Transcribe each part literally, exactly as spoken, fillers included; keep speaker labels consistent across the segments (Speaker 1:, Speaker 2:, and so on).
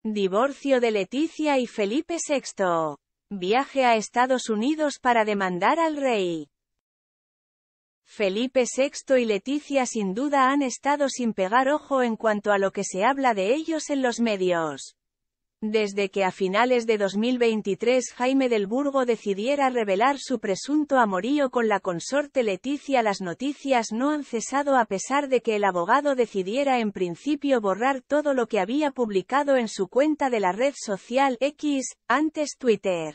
Speaker 1: Divorcio de Leticia y Felipe sexto. Viaje a Estados Unidos para demandar al rey. Felipe sexto y Leticia sin duda han estado sin pegar ojo en cuanto a lo que se habla de ellos en los medios. Desde que a finales de dos mil veintitrés Jaime del Burgo decidiera revelar su presunto amorío con la consorte Leticia, las noticias no han cesado a pesar de que el abogado decidiera en principio borrar todo lo que había publicado en su cuenta de la red social X, antes Twitter.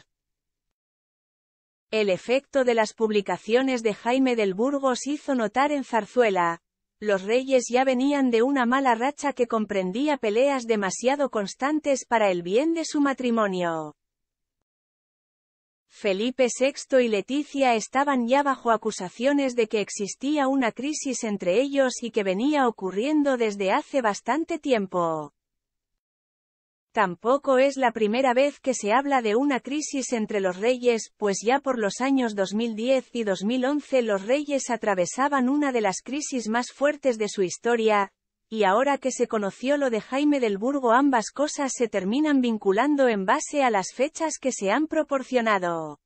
Speaker 1: El efecto de las publicaciones de Jaime del Burgo se hizo notar en Zarzuela. Los Reyes ya venían de una mala racha que comprendía peleas demasiado constantes para el bien de su matrimonio. Felipe sexto y Leticia estaban ya bajo acusaciones de que existía una crisis entre ellos y que venía ocurriendo desde hace bastante tiempo. Tampoco es la primera vez que se habla de una crisis entre los reyes, pues ya por los años dos mil diez y dos mil once los reyes atravesaban una de las crisis más fuertes de su historia, y ahora que se conoció lo de Jaime del Burgo ambas cosas se terminan vinculando en base a las fechas que se han proporcionado.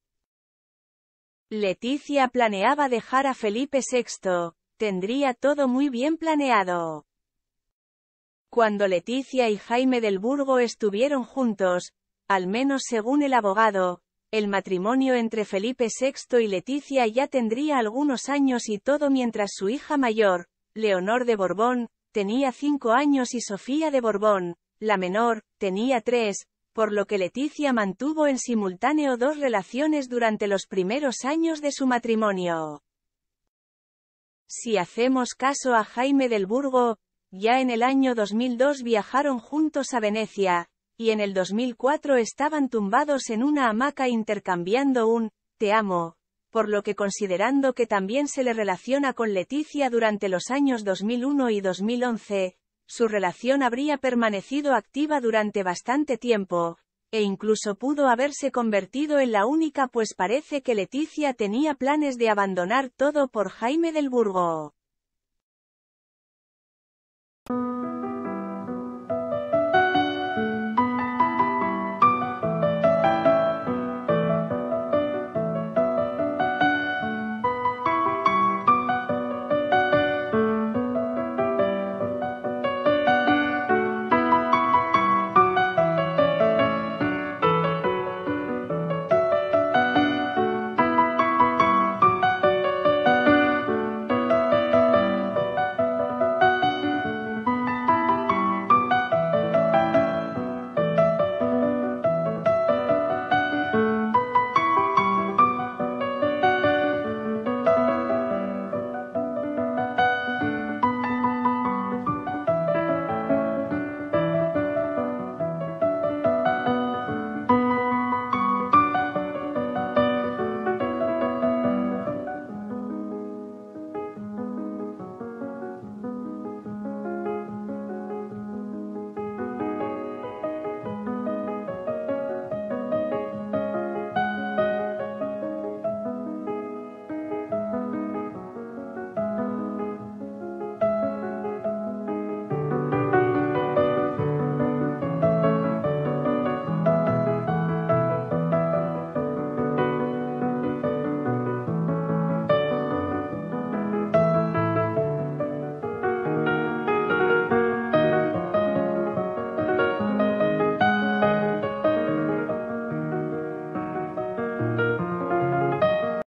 Speaker 1: Leticia planeaba dejar a Felipe sexto, tendría todo muy bien planeado. Cuando Leticia y Jaime del Burgo estuvieron juntos, al menos según el abogado, el matrimonio entre Felipe sexto y Leticia ya tendría algunos años y todo mientras su hija mayor, Leonor de Borbón, tenía cinco años y Sofía de Borbón, la menor, tenía tres, por lo que Leticia mantuvo en simultáneo dos relaciones durante los primeros años de su matrimonio. Si hacemos caso a Jaime del Burgo, ya en el año dos mil dos viajaron juntos a Venecia, y en el dos mil cuatro estaban tumbados en una hamaca intercambiando un «te amo», por lo que considerando que también se le relaciona con Leticia durante los años dos mil uno y dos mil once, su relación habría permanecido activa durante bastante tiempo, e incluso pudo haberse convertido en la única pues parece que Leticia tenía planes de abandonar todo por Jaime del Burgo.